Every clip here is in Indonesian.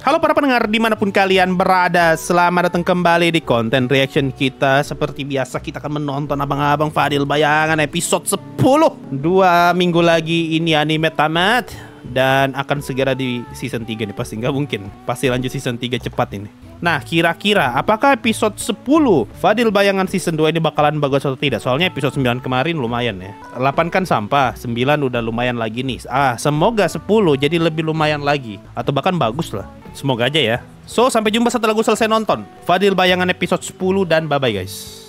Halo para pendengar dimanapun kalian berada, selamat datang kembali di konten reaction kita. Seperti biasa kita akan menonton Abang-Abang Fadil Bayangan episode 10. 2 minggu lagi ini anime tamat dan akan segera di season 3 nih. Pasti nggak mungkin, pasti lanjut season 3 cepat ini. Nah, kira-kira apakah episode 10 Fadil Bayangan season 2 ini bakalan bagus atau tidak? Soalnya episode 9 kemarin lumayan ya. 8 kan sampah, 9 udah lumayan lagi nih. Semoga 10 jadi lebih lumayan lagi, atau bahkan bagus lah. Semoga aja ya. So, sampai jumpa setelah gue selesai nonton Fadil Bayangan episode 10 dan bye-bye guys.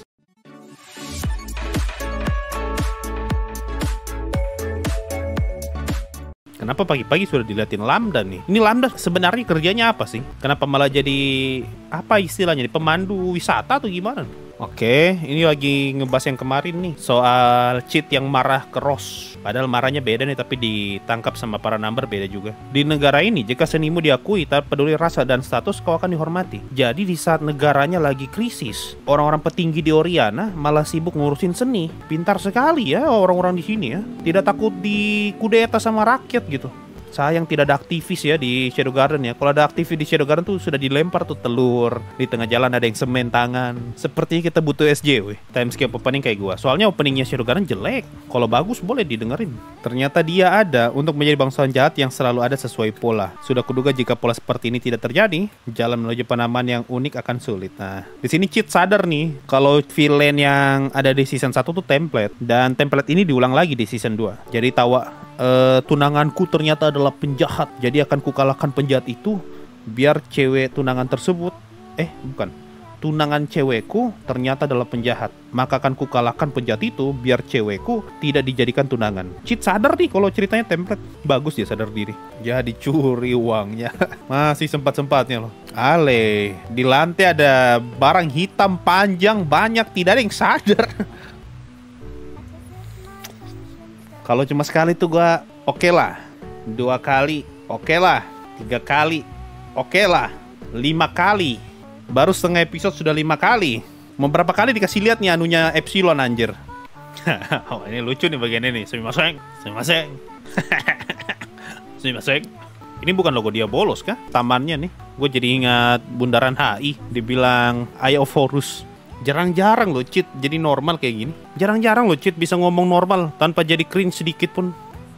Kenapa pagi-pagi sudah diliatin Lambda nih? Ini Lambda sebenarnya kerjanya apa sih? Kenapa malah jadi apa istilahnya? Pemandu wisata atau gimana? Oke, ini lagi ngebahas yang kemarin nih soal cheat yang marah ke Ross. Padahal marahnya beda nih, tapi ditangkap sama para number beda juga. Di negara ini, jika senimu diakui tak peduli rasa dan status, kau akan dihormati. Jadi di saat negaranya lagi krisis, orang-orang petinggi di Oriana malah sibuk ngurusin seni. Pintar sekali ya orang-orang di sini ya. Tidak takut dikudeta sama rakyat gitu. Sayang tidak ada aktivis ya di Shadow Garden ya. Kalau ada aktivis di Shadow Garden tuh sudah dilempar tuh telur. Di tengah jalan ada yang semen tangan. Sepertinya kita butuh SJW timescape opening kayak gua. Soalnya openingnya Shadow Garden jelek. Kalau bagus boleh didengerin. Ternyata dia ada untuk menjadi bangsawan jahat yang selalu ada sesuai pola. Sudah kuduga jika pola seperti ini tidak terjadi, jalan menuju penamaan yang unik akan sulit. Nah, di sini Cheat sadar nih kalau villain yang ada di season 1 tuh template, dan template ini diulang lagi di season 2. Jadi tawa tunanganku ternyata adalah penjahat, jadi akan kukalahkan penjahat itu biar cewek tunangan tersebut tunangan cewekku ternyata adalah penjahat, maka akan kukalahkan penjahat itu biar cewekku tidak dijadikan tunangan. Cheat sadar nih kalau ceritanya template. Bagus dia sadar diri. Jadi curi uangnya. Masih sempat-sempatnya loh. Ale, di lantai ada barang hitam panjang banyak, tidak ada yang sadar. Kalau cuma sekali tuh gua oke lah, 2 kali oke lah, 3 kali oke lah, 5 kali. Baru setengah episode sudah 5 kali. Mau berapa kali dikasih lihat nih anunya Epsilon anjir. Oh, ini lucu nih bagian ini. Sumimasen. Ini bukan logo dia bolos kah? Tamannya nih. Gue jadi ingat Bundaran HI dibilang Eye of Horus. Jarang-jarang loh Cheat jadi normal kayak gini. Jarang-jarang loh Cheat bisa ngomong normal tanpa jadi cringe sedikit pun.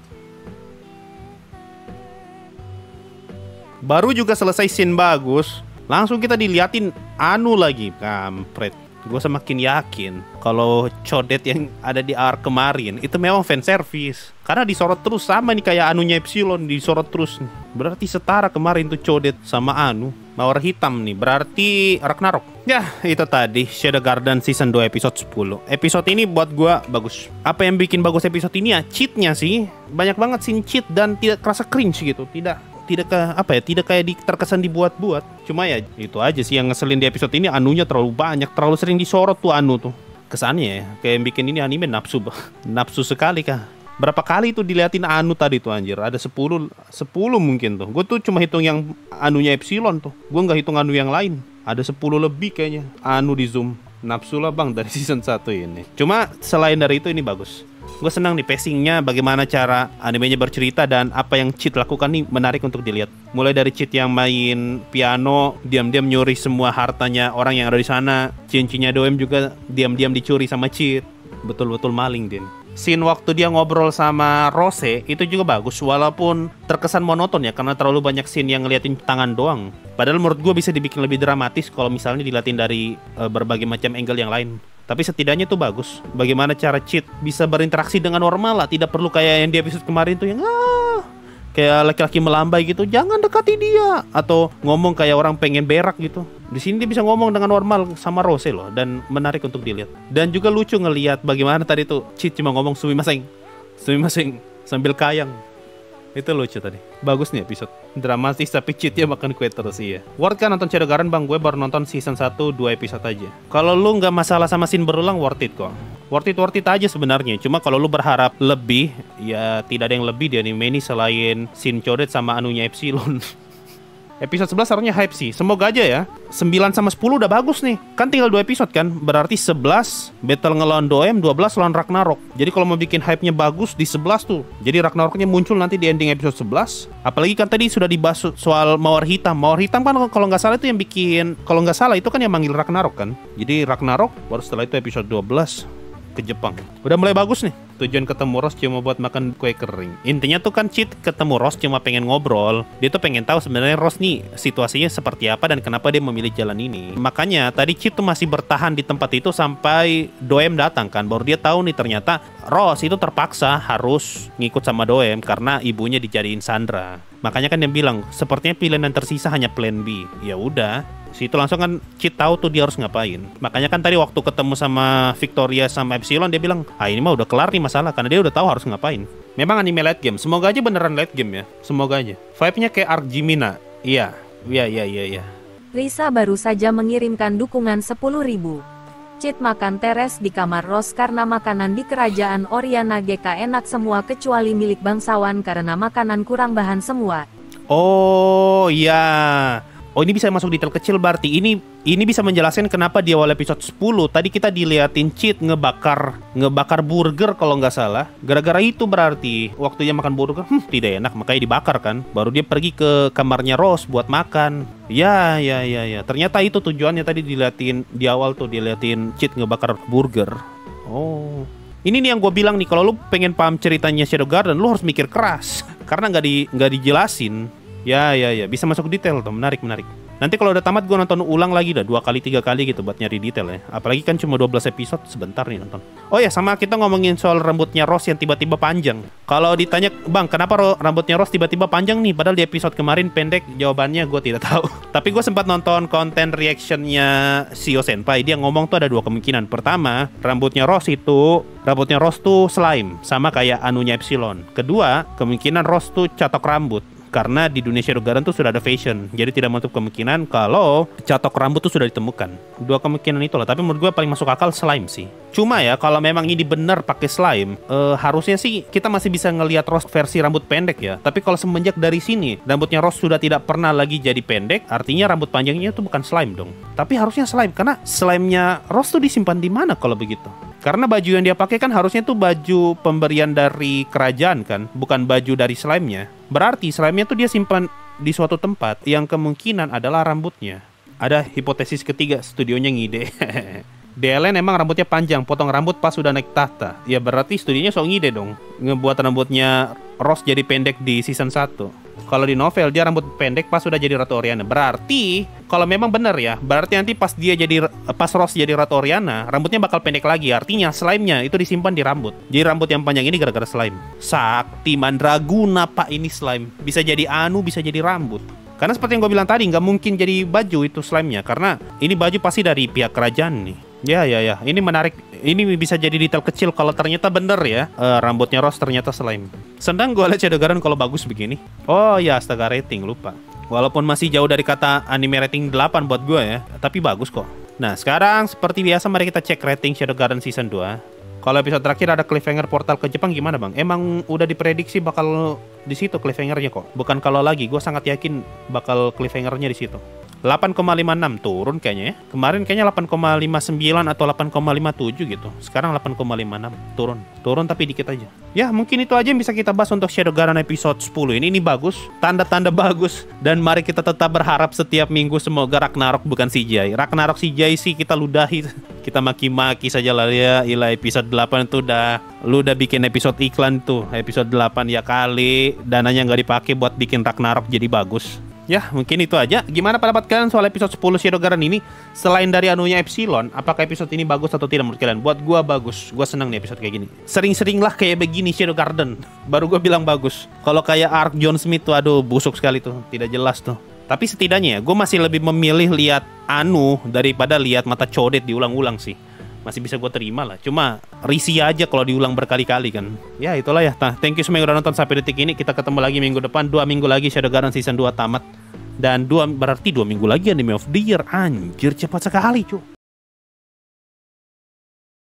Baru juga selesai scene bagus, langsung kita diliatin Anu lagi. Kampret. Gue semakin yakin kalau codet yang ada di arc kemarin itu memang fanservice. Karena disorot terus sama nih kayak Anunya Epsilon, disorot terus. Berarti setara kemarin tuh codet sama Anu. Mawar hitam nih, berarti Ragnarok. Ya, itu tadi Shadow Garden season 2 episode 10. Episode ini buat gua bagus. Apa yang bikin bagus episode ini ya cheatnya sih. Banyak banget scene cheat dan tidak kerasa cringe gitu. Tidak kayak terkesan dibuat-buat. Cuma ya itu aja sih yang ngeselin di episode ini, Anunya terlalu banyak, terlalu sering disorot tuh Anu tuh. Kesannya ya kayak yang bikin ini anime nafsu. Nafsu sekali kah. Berapa kali tuh diliatin Anu tadi tuh anjir. Ada 10 mungkin tuh. Gue tuh cuma hitung yang Anunya Epsilon tuh. Gue nggak hitung Anu yang lain. Ada 10 lebih kayaknya Anu di zoom. Nafsu lah bang dari season 1 ini. Cuma selain dari itu ini bagus. Gue senang nih pacingnya, bagaimana cara animenya bercerita, dan apa yang Cheat lakukan nih menarik untuk dilihat. Mulai dari Cheat yang main piano, diam-diam nyuri semua hartanya orang yang ada di sana. Cincinnya Doem juga diam-diam dicuri sama Cheat. Betul-betul maling din. Scene waktu dia ngobrol sama Rose itu juga bagus, walaupun terkesan monoton ya karena terlalu banyak scene yang ngeliatin tangan doang. Padahal menurut gue bisa dibikin lebih dramatis kalau misalnya dilatin dari berbagai macam angle yang lain. Tapi setidaknya itu bagus. Bagaimana cara Cheat bisa berinteraksi dengan normal lah, tidak perlu kayak yang di episode kemarin tuh yang kayak laki-laki melambai gitu, jangan dekati dia, atau ngomong kayak orang pengen berak gitu. Di sini dia bisa ngomong dengan normal sama Rose loh, dan menarik untuk dilihat. Dan juga lucu ngelihat bagaimana tadi tuh Cheat cuma ngomong sumimasen sambil kayang. Itu lucu tadi. Bagus nih episode. Dramatis tapi cheatnya makan kue terus iya. Worth kan nonton Shadow Garden bang? Gue baru nonton season 1 2 episode aja. Kalau lu nggak masalah sama scene berulang, worth it kok. Worth it aja sebenarnya. Cuma kalau lu berharap lebih, ya tidak ada yang lebih di anime ini selain scene codet sama Anunya Epsilon. Episode 11 harusnya hype sih. Semoga aja ya. 9 sama 10 udah bagus nih. Kan tinggal 2 episode kan. Berarti 11 battle ngelawan Doem, 12 lawan Ragnarok. Jadi kalau mau bikin hype-nya bagus di 11 tuh. Jadi Ragnaroknya muncul nanti di ending episode 11. Apalagi kan tadi sudah dibahas soal Mawar Hitam. Mawar Hitam kan kalau nggak salah itu yang bikin, kalau nggak salah itu kan yang manggil Ragnarok kan. Jadi Ragnarok baru setelah itu episode 12 ke Jepang. Udah mulai bagus nih. Tujuan ketemu Ross cuma buat makan kue kering. Intinya tuh kan Cheat ketemu Ross cuma pengen ngobrol. Dia tuh pengen tahu sebenarnya Ross nih situasinya seperti apa dan kenapa dia memilih jalan ini. Makanya tadi Cheat tuh masih bertahan di tempat itu sampai Doem datang kan. Baru dia tahu nih ternyata Ross itu terpaksa harus ngikut sama Doem karena ibunya dijadiin Sandra. Makanya kan dia bilang sepertinya pilihan yang tersisa hanya plan B. Ya udah. Situ langsung kan Cheat tahu tuh dia harus ngapain. Makanya kan tadi waktu ketemu sama Victoria sama Epsilon dia bilang, ini mah udah kelar nih masalah karena dia udah tahu harus ngapain. Memang anime late game. Semoga aja beneran late game ya. Semoga aja. Vibe-nya kayak Arc Jimina. Iya. Risa baru saja mengirimkan dukungan 10.000. Cheat makan teres di kamar Ross karena makanan di kerajaan Oriana GK enak semua kecuali milik bangsawan karena makanan kurang bahan semua. Oh iya. Oh ini bisa masuk detail kecil berarti. Ini bisa menjelaskan kenapa di awal episode 10 tadi kita diliatin Cheat ngebakar burger kalau nggak salah. Gara-gara itu berarti waktunya makan burger tidak enak makanya dibakar kan. Baru dia pergi ke kamarnya Ross buat makan. Ya. Ternyata itu tujuannya tadi diliatin di awal tuh diliatin Cheat ngebakar burger. Oh. Ini nih yang gue bilang nih, kalau lu pengen paham ceritanya Shadow Garden lu harus mikir keras karena nggak dijelasin. Ya, bisa masuk detail tuh, menarik. Nanti kalau udah tamat gue nonton ulang lagi dah 2 kali 3 kali gitu buat nyari detail ya. Apalagi kan cuma 12 episode, sebentar nih nonton. Oh ya, sama kita ngomongin soal rambutnya Ross yang tiba-tiba panjang. Kalau ditanya, "Bang, kenapa rambutnya Ross tiba-tiba panjang nih padahal di episode kemarin pendek?" Jawabannya gue tidak tahu. Tapi gue sempat nonton konten reactionnya Shio Senpai. Dia ngomong tuh ada 2 kemungkinan. Pertama, rambutnya Ross tuh slime, sama kayak anunya Epsilon. Kedua, kemungkinan Ross tuh catok rambut. Karena di dunia Shadow Garden tuh sudah ada fashion. Jadi tidak menutup kemungkinan kalau catok rambut tuh sudah ditemukan. 2 kemungkinan itulah. Tapi menurut gue paling masuk akal slime sih. Cuma ya kalau memang ini benar pakai slime, harusnya sih kita masih bisa ngelihat Ross versi rambut pendek ya. Tapi kalau semenjak dari sini rambutnya Ross sudah tidak pernah lagi jadi pendek, artinya rambut panjangnya itu bukan slime dong. Tapi harusnya slime karena slime-nya Ross tuh disimpan di mana kalau begitu? Karena baju yang dia pakai kan harusnya tuh baju pemberian dari kerajaan kan, bukan baju dari slime-nya. Berarti slime-nya tuh dia simpan di suatu tempat yang kemungkinan adalah rambutnya. Ada hipotesis ketiga, studionya ngide. DLN emang rambutnya panjang, potong rambut pas sudah naik tahta. Ya berarti studionya so ngide dong, ngebuat rambutnya Ross jadi pendek di season 1. Kalau di novel dia rambut pendek pas sudah jadi Ratu Oriana. Berarti kalau memang benar ya, berarti nanti pas Ross jadi Ratu Oriana, rambutnya bakal pendek lagi. Artinya slime-nya itu disimpan di rambut. Jadi rambut yang panjang ini gara-gara slime. Sakti Mandraguna pak ini slime. Bisa jadi anu, bisa jadi rambut. Karena seperti yang gue bilang tadi, nggak mungkin jadi baju itu slime-nya. Karena ini baju pasti dari pihak kerajaan nih. Ya. Ini menarik. Ini bisa jadi detail kecil kalau ternyata bener ya. Rambutnya Ross ternyata slime. Senang gue lihat Shadow Garden kalau bagus begini. Oh ya, astaga rating, lupa. Walaupun masih jauh dari kata anime rating 8 buat gue ya. Tapi bagus kok. Nah, sekarang seperti biasa mari kita cek rating Shadow Garden Season 2. Kalau episode terakhir ada cliffhanger portal ke Jepang gimana bang? Emang udah diprediksi bakal di situ cliffhangernya kok. Bukan kalau lagi, gue sangat yakin bakal cliffhangernya di situ. 8,56 turun kayaknya ya. Kemarin kayaknya 8,59 atau 8,57 gitu. Sekarang 8,56 turun tapi dikit aja. Ya mungkin itu aja yang bisa kita bahas untuk Shadow Garden episode 10 ini bagus, tanda-tanda bagus. Dan mari kita tetap berharap setiap minggu semoga Ragnarok bukan CGI. Ragnarok CGI sih kita ludahi. Kita maki-maki saja lah ya. Ilah episode 8 itu lu udah bikin episode iklan tuh. Episode 8 ya kali dananya nggak dipakai buat bikin Ragnarok jadi bagus. Ya, mungkin itu aja. Gimana pendapat kalian soal episode 10 Shadow Garden ini? Selain dari anunya Epsilon, apakah episode ini bagus atau tidak menurut kalian? Buat gua bagus. Gua senang nih episode kayak gini. Sering-seringlah kayak begini Shadow Garden. Baru gua bilang bagus. Kalau kayak Arc John Smith tuh, aduh busuk sekali tuh. Tidak jelas tuh. Tapi setidaknya gue masih lebih memilih lihat Anu daripada lihat mata codet diulang-ulang sih. Masih bisa gue terima lah. Cuma risih aja kalau diulang berkali-kali kan. Ya itulah ya. Nah, thank you semua yang udah nonton sampai detik ini. Kita ketemu lagi minggu depan. 2 minggu lagi Shadow Garden Season 2 tamat. Dan berarti 2 minggu lagi Anime of the Year. Anjir cepat sekali cuy.